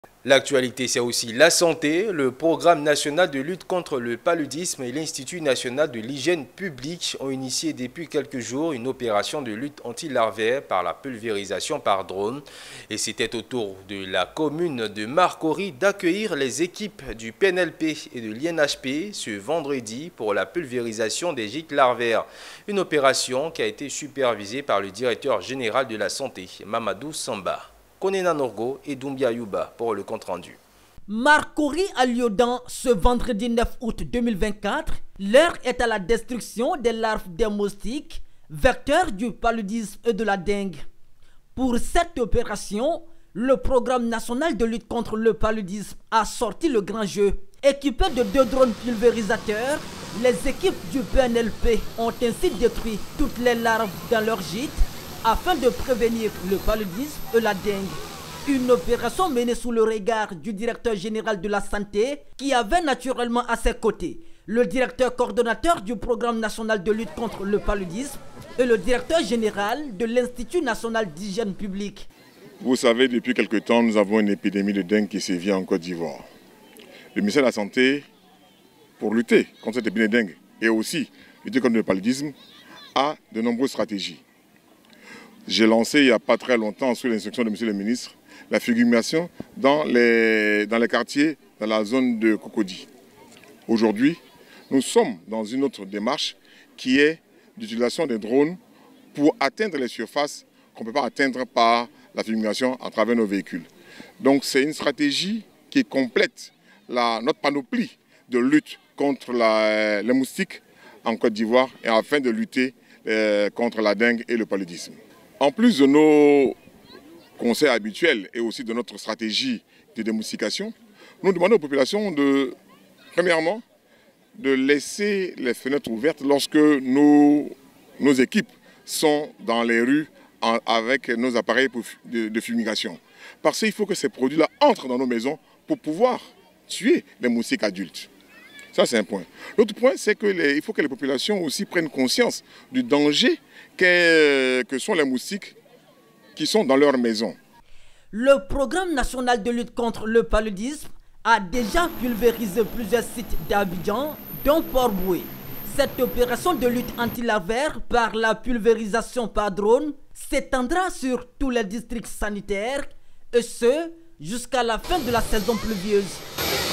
L'actualité, c'est aussi la santé. Le programme national de lutte contre le paludisme et l'Institut national de l'hygiène publique ont initié depuis quelques jours une opération de lutte anti-larvaire par la pulvérisation par drone. Et c'était au tour de la commune de Marcory d'accueillir les équipes du PNLP et de l'INHP ce vendredi pour la pulvérisation des gîtes larvaires. Une opération qui a été supervisée par le directeur général de la santé, Mamadou Samba. Konena Norgo et Doumbia Yuba pour le compte-rendu. Marcory à Lyodan ce vendredi 9 août 2024. L'heure est à la destruction des larves des moustiques, vecteurs du paludisme et de la dengue. Pour cette opération, le programme national de lutte contre le paludisme a sorti le grand jeu. Équipés de 2 drones pulvérisateurs, les équipes du PNLP ont ainsi détruit toutes les larves dans leur gîte afin de prévenir le paludisme et la dengue. Une opération menée sous le regard du directeur général de la santé qui avait naturellement à ses côtés le directeur coordonnateur du programme national de lutte contre le paludisme et le directeur général de l'Institut national d'hygiène publique. Vous savez, depuis quelque temps, nous avons une épidémie de dengue qui sévit en Côte d'Ivoire. Le ministère de la Santé, pour lutter contre cette épidémie de dengue et aussi lutter contre le paludisme, a de nombreuses stratégies. J'ai lancé il n'y a pas très longtemps, sous l'instruction de M. le ministre, la fumigation dans les quartiers, dans la zone de Cocody. Aujourd'hui, nous sommes dans une autre démarche qui est l'utilisation des drones pour atteindre les surfaces qu'on ne peut pas atteindre par la fumigation à travers nos véhicules. Donc c'est une stratégie qui complète notre panoplie de lutte contre les moustiques en Côte d'Ivoire et afin de lutter contre la dengue et le paludisme. En plus de nos conseils habituels et aussi de notre stratégie de démoustication, nous demandons aux populations premièrement, de laisser les fenêtres ouvertes lorsque nos équipes sont dans les rues avec nos appareils de fumigation. Parce qu'il faut que ces produits-là entrent dans nos maisons pour pouvoir tuer les moustiques adultes. Ça, c'est un point. L'autre point, c'est qu'il faut que les populations aussi prennent conscience du danger que sont les moustiques qui sont dans leur maison. Le programme national de lutte contre le paludisme a déjà pulvérisé plusieurs sites d'Abidjan, dont Port-Boué. Cette opération de lutte anti-larvaire par la pulvérisation par drone s'étendra sur tous les districts sanitaires, et ce, jusqu'à la fin de la saison pluvieuse.